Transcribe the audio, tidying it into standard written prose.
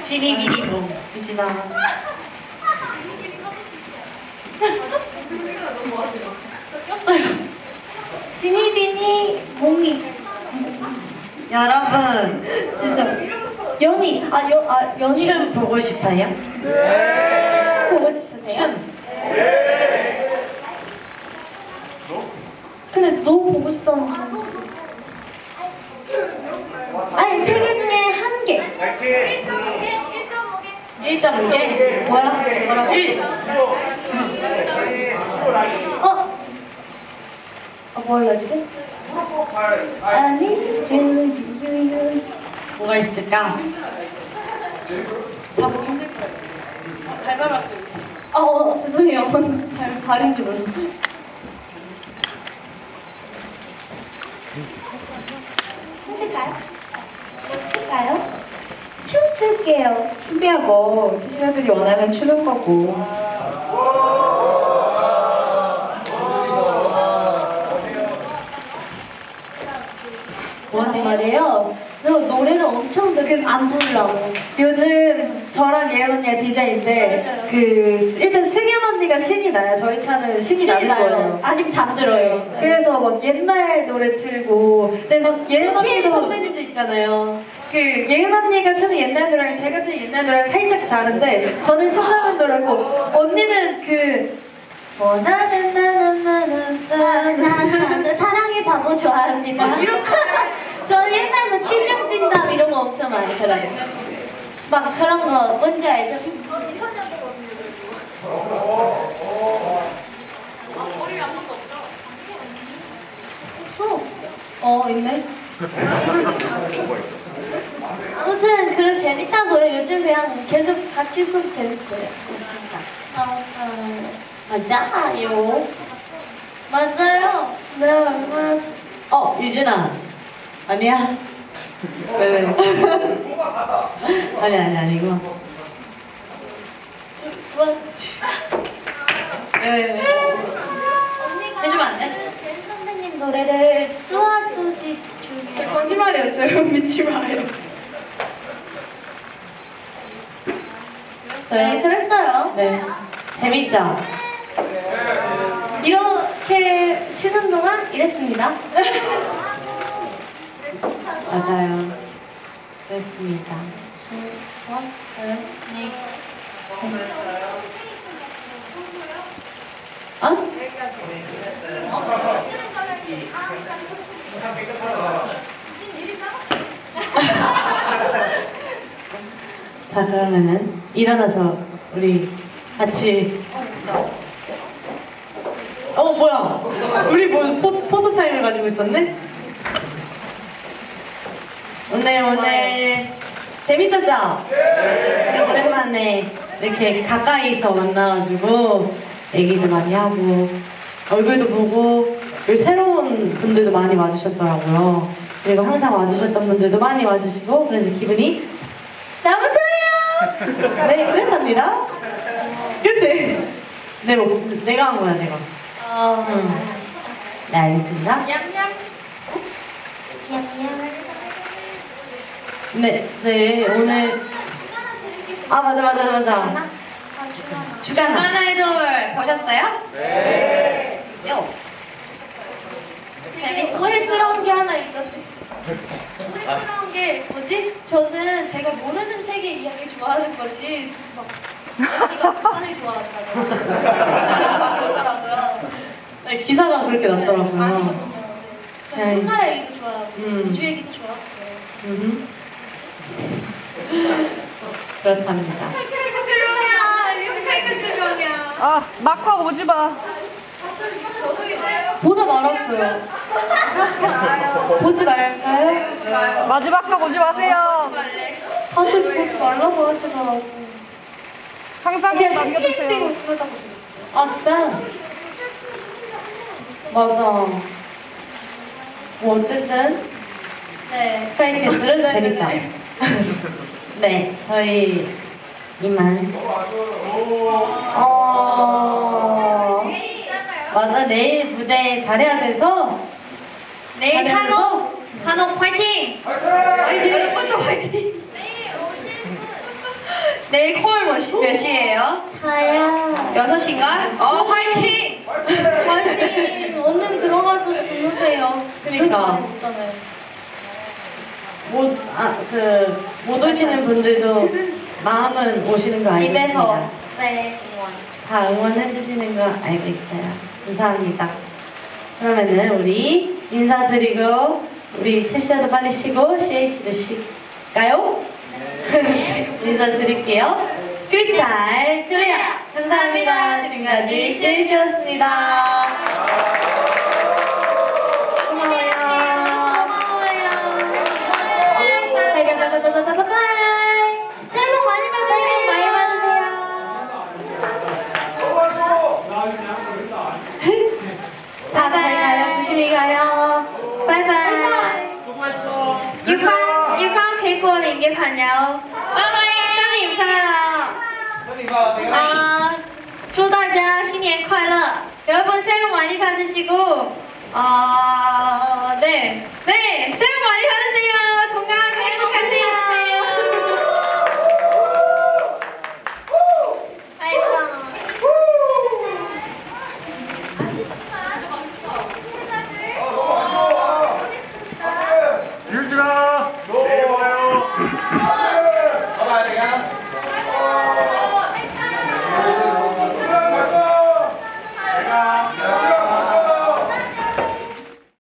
지니비니봉 유진아. 꼈어요. 지니비니 몽이. 여러분 연희. 연희. 춤 보고 싶어요? 춤 보고 싶으세요? 춤. 근데 너무 보고 싶다는 거. 아니 3개 중에 1개. 1.5개? 뭐야? 뭐라고? 1. 뭘 했지? 아니 유유유. 뭐가 있을까? 다 보기 힘들 거예요. 발발했어요. 죄송해요. 발인지 몰랐어요. 춤출까요? 춤출까요? 춤출게요. 춤이야 뭐 최신아들이 원하면 추는 거고. 말이에요. 저 노래를 엄청 늦게 안 부르려고. 요즘 저랑 예은 언니가 DJ인데 일단 승현 언니가 신이 나요. 저희 차는 신이 나는 거예요. 아니면 잠들어요. 그래서 막 옛날 노래 틀고. 근데 예은 언니도 선배님도 있잖아요. 예은 언니가 트는 옛날 노래랑 제가 트는 옛날 노래랑 살짝 다른데 저는 신나는 노래고 언니는 원하는 나나나나나나 사랑의 바보 좋아합니다. 저는 옛날 거 취중진담 이런 거 엄청 많이 들어요. 막 그런 거 뭔지 알죠? 없어. 있네. 아무튼 그래서 재밌다고요. 요즘 그냥 계속 같이 있어도 재밌어요. 맞아요. 맞아요. 네, 얼마나 유진아. 아니야? 왜? 아니고. 왜? 해주면 안 돼? 댄 선배님 노래를 뚜아뚜지 중에 거짓말이었어요. 믿지 마요. 네, 그랬어요. 네. 재밌죠? 이렇게 쉬는 동안 이랬습니다. 맞아요. 그렇습니다. 좋았어요. 네. 자, 그러면은 일어나서 우리 같이. 뭐야? 우리 포토 타임을 가지고 있었네? 오늘 재밌었죠? 네. 오랜만에 이렇게 가까이서 만나가지고 얘기도 많이 하고 얼굴도 보고 그리고 새로운 분들도 많이 와주셨더라고요. 그리고 항상 와주셨던 분들도 많이 와주시고 그래서 기분이 너무 좋아요. 네, 그랬답니다. 그치? 내가 한 거야, 내가. 네, 알겠습니다. 냠냠. 냠냠. 네, 오늘. 맞아. 주간 아이돌 보셨어요? 네. 재밌어. 오해스러운 게 하나 있던데. 오해스러운 게 뭐지? 저는 제가 모르는 세계 이야기 좋아하는 거지. 막 언니가 북한을 좋아한다고 그러더라고요. 네, 기사가 그렇게 났더라고요. 아니거든요. 저는 옛날 얘기도 좋아하고 우주 얘기도 좋아하고. 그렇답니다. 막화 오지 마. 보다 말았어요. 보지 말까요? 마지막 화 오지 마세요. 다들 보지 말라고 하시더라고. 항상 이게 남겨두세요. 해피엔딩을 그러다고 들었어요. 진짜? 맞아. 어쨌든 네. 스파이캐슬은 재밌다. 네, 저희 이만. 맞아, 내일 무대 잘해야 돼서. 내일 산옥 파이팅! 화이팅! 여러분도 파이팅! 내일 콜 몇 시에요? 저요. 6시인가? 화이팅! 화이팅! 얼른 들어가서 주무세요. 그러니까. 못 오시는 분들도 마음은 오시는 거 알고 집에서. 있습니다. 네. 다 응원해주시는 거 알고 있어요. 감사합니다. 그러면은 우리 인사드리고 우리 채씨도 빨리 쉬고 CAC도 쉴까요? 인사드릴게요. 크리스탈 클리어! 감사합니다. 지금까지 CAC였습니다. 고마워요. 새해 복 많이 받으세요. 많이 받으세요. 다 잘 가요. 조심히 가요. 바이바이. 愉快陪过领给朋友，拜拜，新年快乐！祝大家新年快乐！ 여러분 새해 복 많이 받으시고 네, 새해 복 많이 받으세요. 건강하게 행복하세요. 유진아, 내일 봐요.